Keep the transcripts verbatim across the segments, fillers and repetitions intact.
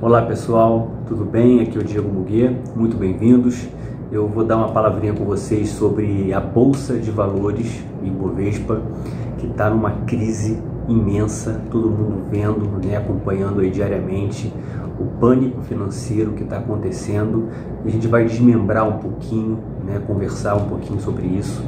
Olá pessoal, tudo bem? Aqui é o Diego Muguê, muito bem-vindos. Eu vou dar uma palavrinha com vocês sobre a Bolsa de Valores, Ibovespa, que está numa crise imensa, todo mundo vendo, né, acompanhando aí diariamente o pânico financeiro que está acontecendo. E a gente vai desmembrar um pouquinho, né, conversar um pouquinho sobre isso,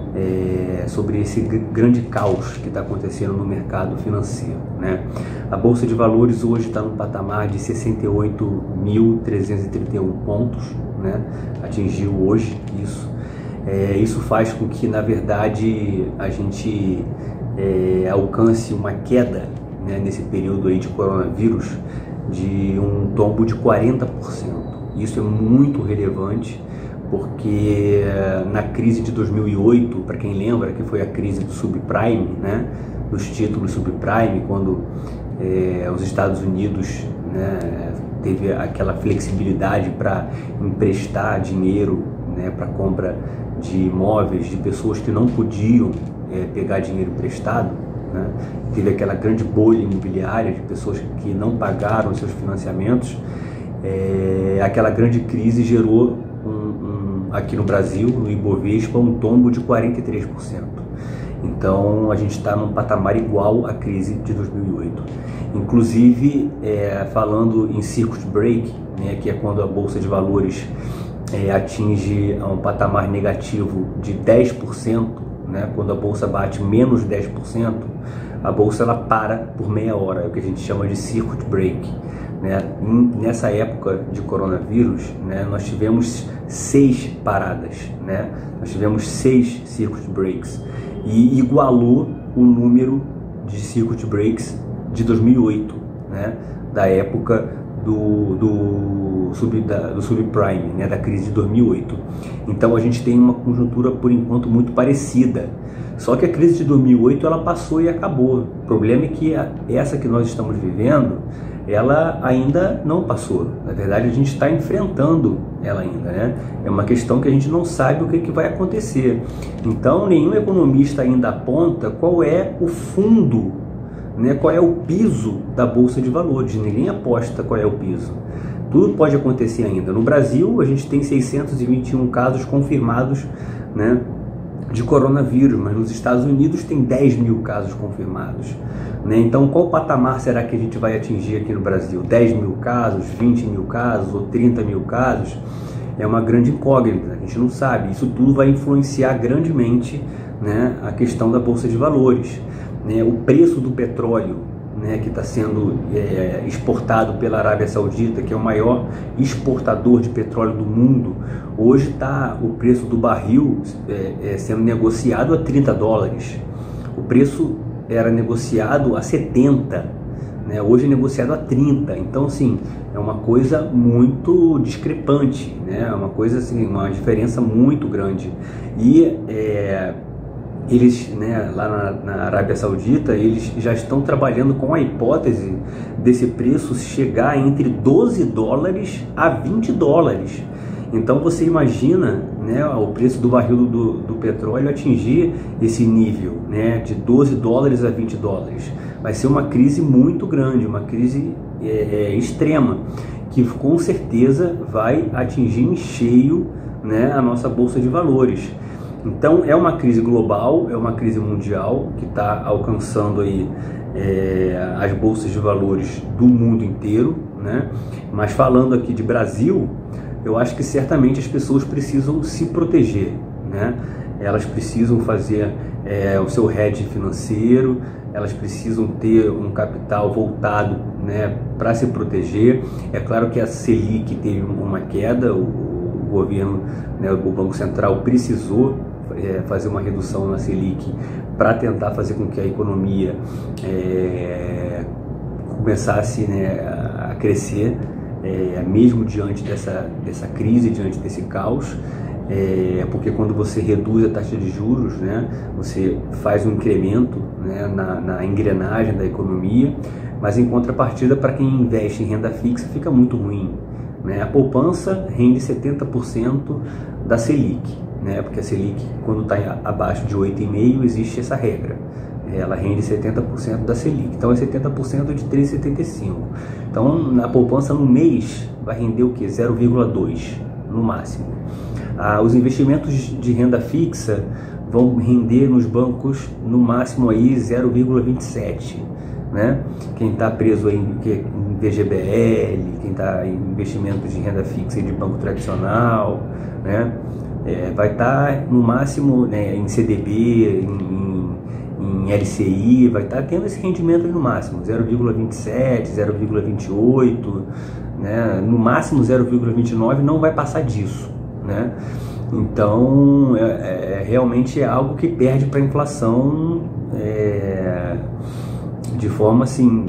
é, sobre esse grande caos que está acontecendo no mercado financeiro, né? A Bolsa de Valores hoje está no patamar de sessenta e oito mil trezentos e trinta e um pontos, né? Atingiu hoje isso. É, isso faz com que, na verdade, a gente é, alcance uma queda, né, nesse período aí de coronavírus de um tombo de quarenta por cento. Isso é muito relevante, porque na crise de dois mil e oito, para quem lembra, que foi a crise do subprime, né, dos títulos subprime, quando é, os Estados Unidos, né, teve aquela flexibilidade para emprestar dinheiro, né, para compra de imóveis de pessoas que não podiam é, pegar dinheiro emprestado, né, teve aquela grande bolha imobiliária de pessoas que não pagaram seus financiamentos. É, aquela grande crise gerou um, um, aqui no Brasil, no Ibovespa, um tombo de quarenta e três por cento. Então a gente está num patamar igual à crise de dois mil e oito. Inclusive, é, falando em circuit break, né, que é quando a Bolsa de Valores é, atinge um patamar negativo de dez por cento, né, quando a Bolsa bate menos dez por cento, a Bolsa ela para por meia hora, é o que a gente chama de circuit break. Né? Nessa época de coronavírus, né, nós tivemos seis paradas, né? Nós tivemos seis circuit breaks e igualou o número de circuit breaks de dois mil e oito, né? Da época do, do, sub, da, do subprime, né? Da crise de dois mil e oito. Então a gente tem uma conjuntura por enquanto muito parecida. Só que a crise de dois mil e oito ela passou e acabou. O problema é que a, essa que nós estamos vivendo, ela ainda não passou. Na verdade, a gente está enfrentando ela ainda, né? É uma questão que a gente não sabe o que, que vai acontecer. Então, nenhum economista ainda aponta qual é o fundo, né? Qual é o piso da Bolsa de Valores. Ninguém aposta qual é o piso. Tudo pode acontecer ainda. No Brasil, a gente tem seiscentos e vinte e um casos confirmados, né, de coronavírus, mas nos Estados Unidos tem dez mil casos confirmados, né? Então qual patamar será que a gente vai atingir aqui no Brasil? dez mil casos, vinte mil casos ou trinta mil casos? É uma grande incógnita, a gente não sabe. Isso tudo vai influenciar grandemente, né, a questão da Bolsa de Valores, né? O preço do petróleo, né, que está sendo é, exportado pela Arábia Saudita, que é o maior exportador de petróleo do mundo. Hoje está o preço do barril é, é, sendo negociado a trinta dólares. O preço era negociado a setenta, né? Hoje é negociado a trinta. Então, assim, é uma coisa muito discrepante, né? É uma coisa assim, uma diferença muito grande. E é, eles, né, lá na, na Arábia Saudita, eles já estão trabalhando com a hipótese desse preço chegar entre doze dólares a vinte dólares. Então você imagina, né, o preço do barril do, do petróleo atingir esse nível, né, de doze dólares a vinte dólares. Vai ser uma crise muito grande, uma crise é, é, extrema, que com certeza vai atingir em cheio, né, a nossa Bolsa de Valores. Então é uma crise global, é uma crise mundial que está alcançando aí é, as bolsas de valores do mundo inteiro, né? Mas falando aqui de Brasil, eu acho que certamente as pessoas precisam se proteger, né? Elas precisam fazer é, o seu hedge financeiro, elas precisam ter um capital voltado, né, para se proteger. É claro que a Selic teve uma queda, o, o governo, né, o Banco Central precisou É, fazer uma redução na Selic para tentar fazer com que a economia é, começasse, né, a crescer, é, mesmo diante dessa, dessa crise, diante desse caos, é, porque quando você reduz a taxa de juros, né, você faz um incremento, né, na, na engrenagem da economia, mas em contrapartida, para quem investe em renda fixa, fica muito ruim, né? A poupança rende setenta por cento da Selic, né? Porque a Selic, quando está abaixo de oito vírgula cinco, existe essa regra, ela rende setenta por cento da Selic, então é setenta por cento de três vírgula setenta e cinco. Então na poupança no mês vai render o que? zero vírgula dois no máximo. Ah, os investimentos de renda fixa vão render nos bancos no máximo aí zero vírgula vinte e sete, né? Quem está preso aí em V G B L, quem está em investimentos de renda fixa de banco tradicional, né? É, vai estar tá no máximo, né, em C D B, em, em L C I, vai estar tá tendo esse rendimento no máximo, zero vírgula vinte e sete, zero vírgula vinte e oito, né? No máximo zero vírgula vinte e nove, não vai passar disso, né? Então, é, é, realmente é algo que perde para a inflação é, de forma assim,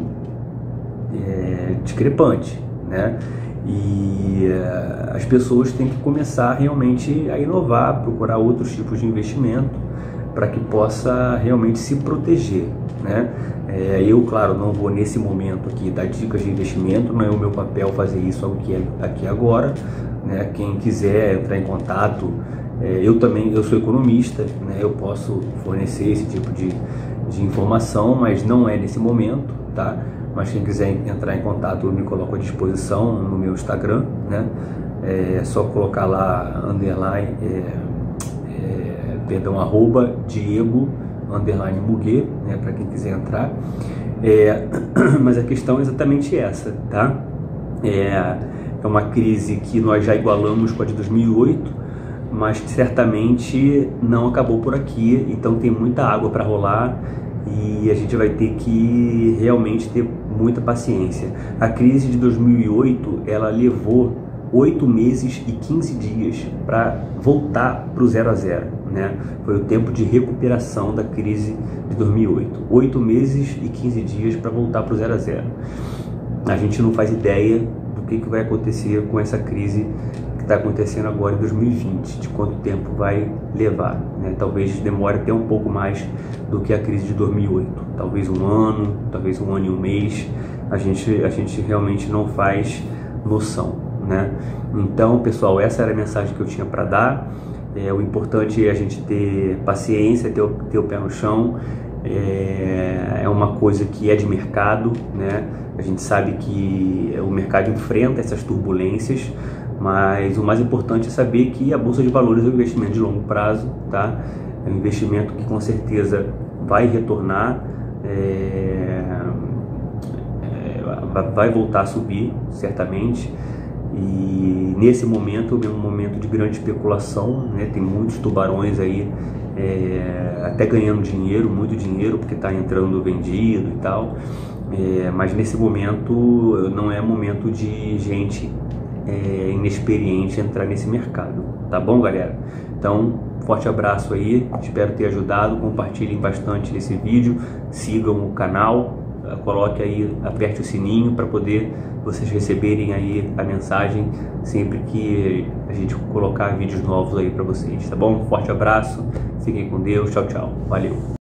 é, discrepante, né? E é, as pessoas têm que começar realmente a inovar, procurar outros tipos de investimento para que possa realmente se proteger, né? É, eu, claro, não vou nesse momento aqui dar dicas de investimento, não é o meu papel fazer isso aqui, aqui agora, né? Quem quiser entrar em contato, é, eu também, eu sou economista, né? Eu posso fornecer esse tipo de, de informação, mas não é nesse momento, tá? Mas quem quiser entrar em contato, eu me coloco à disposição no meu Instagram, né? É só colocar lá, underline, é, é, perdão, arroba Diego, underline Muguê, né? Para quem quiser entrar. É, mas a questão é exatamente essa, tá? É, é uma crise que nós já igualamos com a de dois mil e oito, mas que certamente não acabou por aqui, então tem muita água para rolar e a gente vai ter que realmente ter muita paciência. A crise de dois mil e oito, ela levou oito meses e quinze dias para voltar para o zero a zero, né? Foi o tempo de recuperação da crise de dois mil e oito. oito meses e quinze dias para voltar para o zero a zero. A gente não faz ideia do que, que vai acontecer com essa crise que está acontecendo agora em dois mil e vinte, de quanto tempo vai levar, né? Talvez demore até um pouco mais do que a crise de dois mil e oito, talvez um ano, talvez um ano e um mês, a gente, a gente realmente não faz noção, né? Então, pessoal, essa era a mensagem que eu tinha para dar. É, o importante é a gente ter paciência, ter o, ter o pé no chão. É, é uma coisa que é de mercado, né? A gente sabe que o mercado enfrenta essas turbulências, mas o mais importante é saber que a Bolsa de Valores é um investimento de longo prazo, tá? É um investimento que com certeza vai retornar, é, é, vai voltar a subir, certamente. E nesse momento é um momento de grande especulação, né? Tem muitos tubarões aí é, até ganhando dinheiro, muito dinheiro, porque está entrando vendido e tal. É, mas nesse momento não é momento de gente é, inexperiente entrar nesse mercado, tá bom, galera? Então, forte abraço aí, espero ter ajudado. Compartilhem bastante esse vídeo, sigam o canal, coloque aí, aperte o sininho para poder vocês receberem aí a mensagem sempre que a gente colocar vídeos novos aí para vocês, tá bom? Forte abraço, fiquem com Deus, tchau, tchau, valeu!